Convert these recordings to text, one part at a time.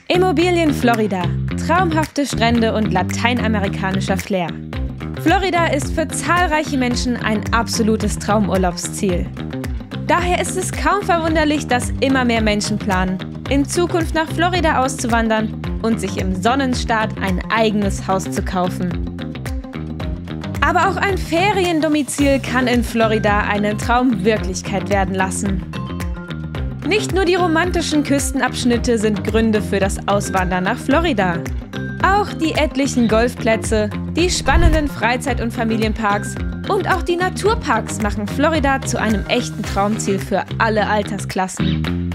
Immobilien Florida. Traumhafte Strände und lateinamerikanischer Flair. Florida ist für zahlreiche Menschen ein absolutes Traumurlaubsziel. Daher ist es kaum verwunderlich, dass immer mehr Menschen planen, in Zukunft nach Florida auszuwandern und sich im Sonnenstaat ein eigenes Haus zu kaufen. Aber auch ein Feriendomizil kann in Florida einen Traum Wirklichkeit werden lassen. Nicht nur die romantischen Küstenabschnitte sind Gründe für das Auswandern nach Florida. Auch die etlichen Golfplätze, die spannenden Freizeit- und Familienparks und auch die Naturparks machen Florida zu einem echten Traumziel für alle Altersklassen.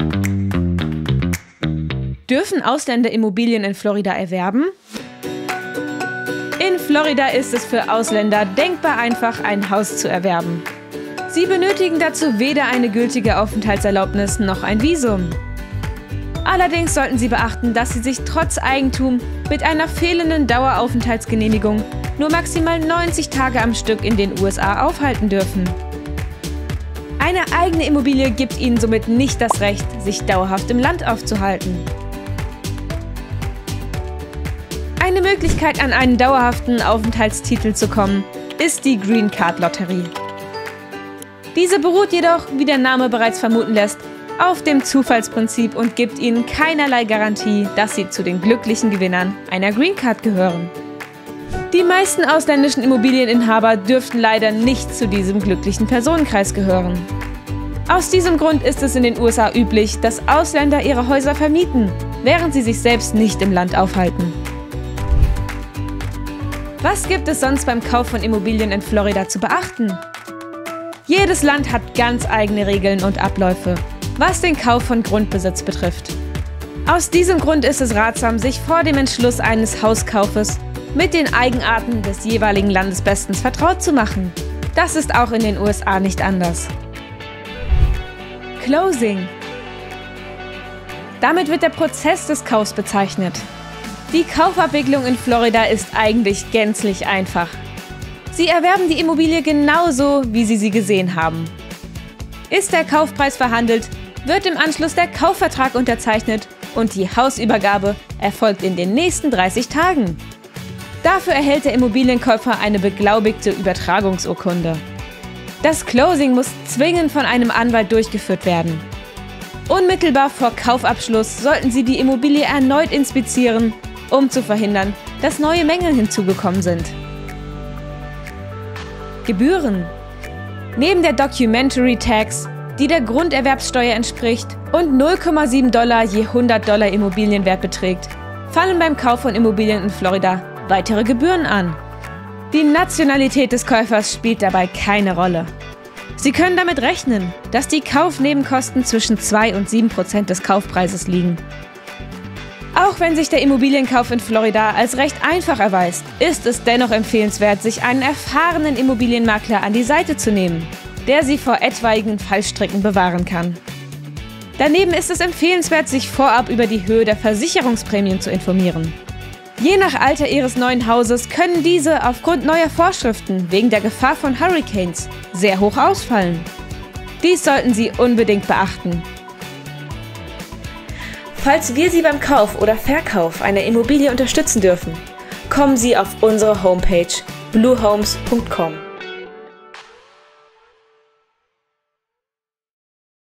Dürfen Ausländer Immobilien in Florida erwerben? In Florida ist es für Ausländer denkbar einfach, ein Haus zu erwerben. Sie benötigen dazu weder eine gültige Aufenthaltserlaubnis noch ein Visum. Allerdings sollten Sie beachten, dass Sie sich trotz Eigentum mit einer fehlenden Daueraufenthaltsgenehmigung nur maximal 90 Tage am Stück in den USA aufhalten dürfen. Eine eigene Immobilie gibt Ihnen somit nicht das Recht, sich dauerhaft im Land aufzuhalten. Eine Möglichkeit, an einen dauerhaften Aufenthaltstitel zu kommen, ist die Green Card Lotterie. Diese beruht jedoch, wie der Name bereits vermuten lässt, auf dem Zufallsprinzip und gibt Ihnen keinerlei Garantie, dass Sie zu den glücklichen Gewinnern einer Green Card gehören. Die meisten ausländischen Immobilieninhaber dürften leider nicht zu diesem glücklichen Personenkreis gehören. Aus diesem Grund ist es in den USA üblich, dass Ausländer ihre Häuser vermieten, während sie sich selbst nicht im Land aufhalten. Was gibt es sonst beim Kauf von Immobilien in Florida zu beachten? Jedes Land hat ganz eigene Regeln und Abläufe, was den Kauf von Grundbesitz betrifft. Aus diesem Grund ist es ratsam, sich vor dem Entschluss eines Hauskaufes mit den Eigenarten des jeweiligen Landes bestens vertraut zu machen. Das ist auch in den USA nicht anders. Closing. Damit wird der Prozess des Kaufs bezeichnet. Die Kaufabwicklung in Florida ist eigentlich gänzlich einfach. Sie erwerben die Immobilie genauso, wie Sie sie gesehen haben. Ist der Kaufpreis verhandelt, wird im Anschluss der Kaufvertrag unterzeichnet und die Hausübergabe erfolgt in den nächsten 30 Tagen. Dafür erhält der Immobilienkäufer eine beglaubigte Übertragungsurkunde. Das Closing muss zwingend von einem Anwalt durchgeführt werden. Unmittelbar vor Kaufabschluss sollten Sie die Immobilie erneut inspizieren, um zu verhindern, dass neue Mängel hinzugekommen sind. Gebühren. Neben der Documentary Tax, die der Grunderwerbssteuer entspricht und $0,7 je $100 Immobilienwert beträgt, fallen beim Kauf von Immobilien in Florida weitere Gebühren an. Die Nationalität des Käufers spielt dabei keine Rolle. Sie können damit rechnen, dass die Kaufnebenkosten zwischen 2 und 7% des Kaufpreises liegen. Auch wenn sich der Immobilienkauf in Florida als recht einfach erweist, ist es dennoch empfehlenswert, sich einen erfahrenen Immobilienmakler an die Seite zu nehmen, der Sie vor etwaigen Fallstricken bewahren kann. Daneben ist es empfehlenswert, sich vorab über die Höhe der Versicherungsprämien zu informieren. Je nach Alter Ihres neuen Hauses können diese aufgrund neuer Vorschriften wegen der Gefahr von Hurricanes sehr hoch ausfallen. Dies sollten Sie unbedingt beachten. Falls wir Sie beim Kauf oder Verkauf einer Immobilie unterstützen dürfen, kommen Sie auf unsere Homepage bluehomes.com.